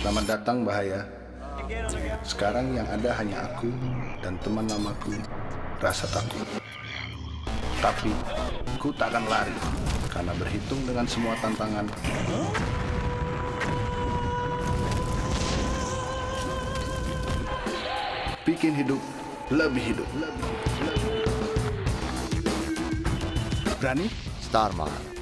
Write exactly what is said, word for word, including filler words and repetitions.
Selamat datang bahaya. Sekarang yang ada hanya aku dan teman lamaku, rasa takut. Tapi ku tak akan lari karena berhitung dengan semua tantangan. Bikin hidup lebih hidup. Berani? Starman.